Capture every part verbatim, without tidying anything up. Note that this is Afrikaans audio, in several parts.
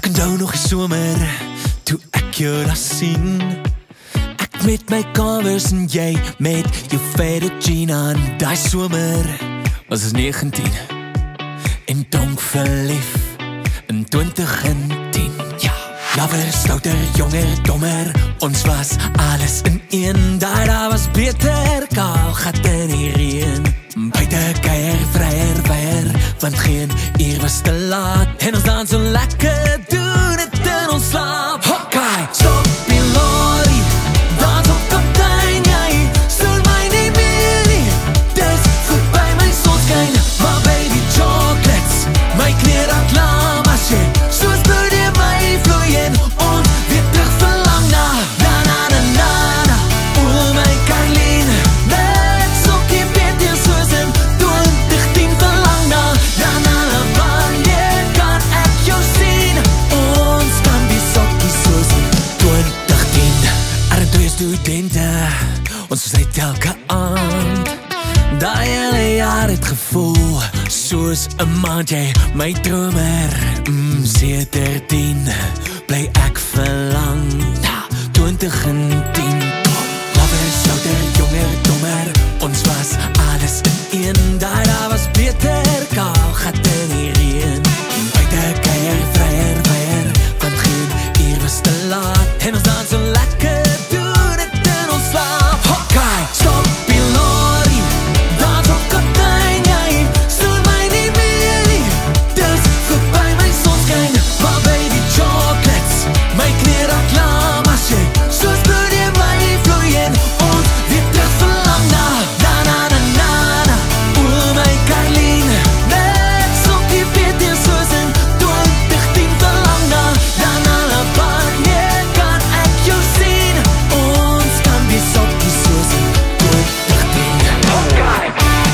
onthou nog die somer, toe ek jou daar sien. Ek met my Converse en jy met jou faded jean aan. Die somer was ons negentien en donk verlief in twintig en tien. Ja, lawer, stouter, jonger, dommer, ons was alles in een. Daar, daar was beter, kaal gat in die reën. Buite keier, vryer, weier, want geen uur was te laat. En ons dan so lekker doen het in ons slaap. Hokkai, stop die lorry, dans op kaptein, jy stuur my nie meer nie. Dis goed by my sonskyn, maar baby chocolates, my kleer dat lam as jy, soos bloed in my vloei en ons weer terug verlang na, na na na na na, o my Carleen, net sokkie beter soos in twintig tien verlang na, na na na, wanneer kan ek jou sien, ons kan die sokkie soos in twintig tien, er twee studente, ons was uit elke aand, daai hele jaar het gevoel, soos een maand jy, my dromer, mm, sederdien, bly ek verlang, na twintig en tien, lawer, stouter, jonger, dommer, ons was alles in een, daar, daar was beter, kaal gat in die reën, buite keier, vryer, weier, want geen uur was te laat, en ons dan so lekker doen het in ons slaap. Hokkai, stop die lorry, dans op kaptein, jy stuur my nie meer nie, dis goed by my sonskyn, maar baby chocolates, my kleer dat lam as jy, soos bloed in my vloei en ons weer terug verlang na, na na na na na, o my Carleen, net sokkie beter soos in twintig tien verlang na, na na na, wanneer kan ek jou sien, ons kan die sokkie soos in twintig tien. Hokkai!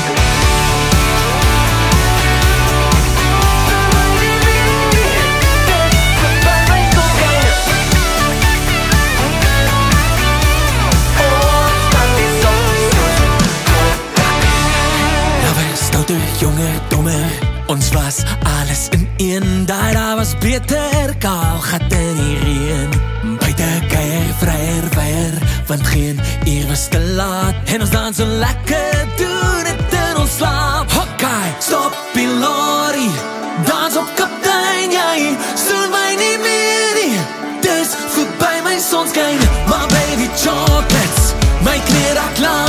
Lawer, stouter, jonger, dommer, ons was alles in een, daar, daar was beter, kaal gat in die reën, buite keier, vryer, weier, want geen uur was te laat, en ons dan so lekker doen het in ons slaap. Hokkai, stop die lorry, dans op kaptein, jy stuur my nie meer nie, dis goed by my sonskyn, maar baby chocolates, my kleer dat lam